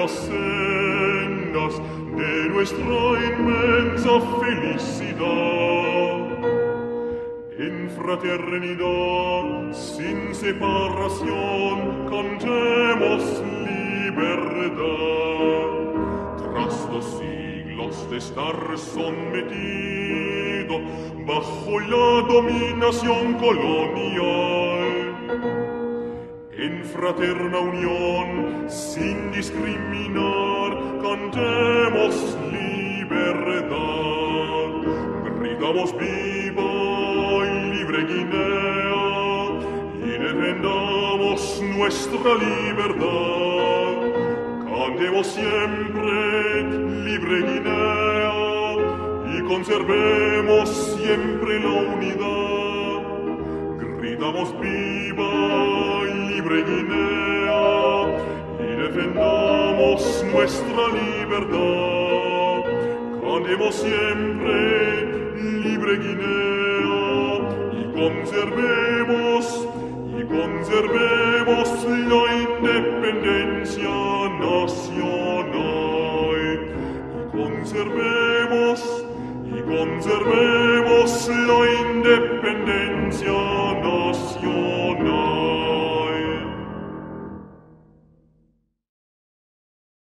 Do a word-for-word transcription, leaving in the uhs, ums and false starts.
las sendas de nuestra inmensa felicidad. En fraternidad, sin separación, cantemos libertad. Tras dos siglos de estar sometido bajo la dominación colonial, en fraterna unión, sin discriminar, cantemos libertad. Gritamos viva y libre Guinea y defendamos nuestra libertad. Cantemos siempre libre Guinea y conservemos siempre la unidad. Gritamos viva libre Guinea y defendamos nuestra libertad. Cantemos siempre libre Guinea y conservemos y conservemos la independencia nacional. Y conservemos y conservemos la independencia nacional.